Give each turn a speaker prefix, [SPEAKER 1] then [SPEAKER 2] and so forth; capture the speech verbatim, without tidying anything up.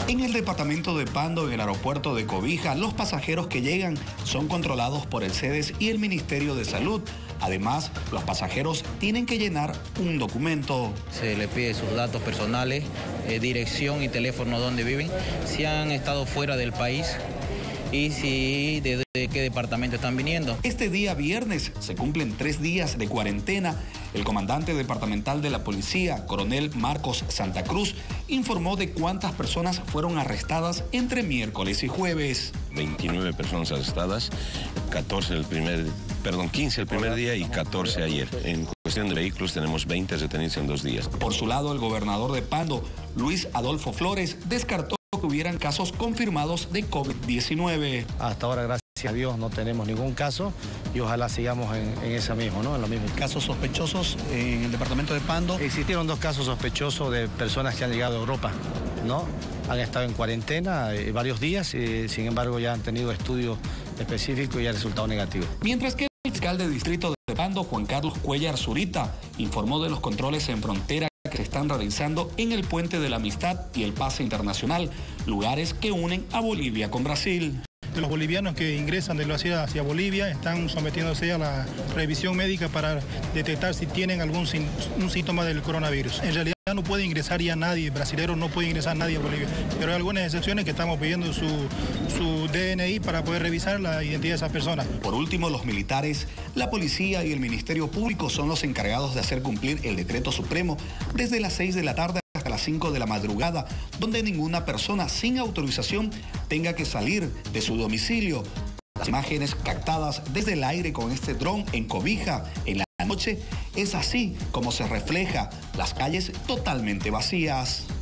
[SPEAKER 1] En el departamento de Pando, en el aeropuerto de Cobija, los pasajeros que llegan son controlados por el CEDES y el Ministerio de Salud. Además, los pasajeros tienen que llenar un documento.
[SPEAKER 2] Se le pide sus datos personales, eh, dirección y teléfono donde viven, si han estado fuera del país y si de, de qué departamento están viniendo.
[SPEAKER 1] Este día viernes se cumplen tres días de cuarentena. El comandante departamental de la policía, coronel Marcos Santa Cruz, informó de cuántas personas fueron arrestadas entre miércoles y jueves.
[SPEAKER 3] veintinueve personas arrestadas, catorce el primer, perdón, quince el primer día y catorce ayer. En cuestión de vehículos tenemos veinte retenidos en dos días.
[SPEAKER 1] Por su lado, el gobernador de Pando, Luis Adolfo Flores, descartó que hubieran casos confirmados de COVID diecinueve.
[SPEAKER 4] Hasta ahora, gracias a Dios, no tenemos ningún caso y ojalá sigamos en, en esa misma, ¿no? En lo mismo.
[SPEAKER 1] ¿Casos sospechosos en el departamento de Pando?
[SPEAKER 4] Existieron dos casos sospechosos de personas que han llegado a Europa, ¿no? Han estado en cuarentena eh, varios días y sin embargo ya han tenido estudios específicos y ha resultado negativo.
[SPEAKER 1] Mientras que el fiscal de distrito de Pando, Juan Carlos Cuellar Zurita, informó de los controles en frontera que se están realizando en el Puente de la Amistad y el Pase Internacional, lugares que unen a Bolivia con Brasil.
[SPEAKER 5] Los bolivianos que ingresan de Brasil hacia Bolivia están sometiéndose a la revisión médica para detectar si tienen algún un síntoma del coronavirus. En realidad no puede ingresar ya nadie, brasilero no puede ingresar nadie a Bolivia, pero hay algunas excepciones que estamos pidiendo su, su D N I para poder revisar la identidad de esas personas.
[SPEAKER 1] Por último, los militares, la policía y el Ministerio Público son los encargados de hacer cumplir el decreto supremo desde las seis de la tarde hasta las cinco de la madrugada, donde ninguna persona sin autorización tenga que salir de su domicilio. Las imágenes captadas desde el aire con este dron en Cobija en la noche es así como se refleja las calles totalmente vacías.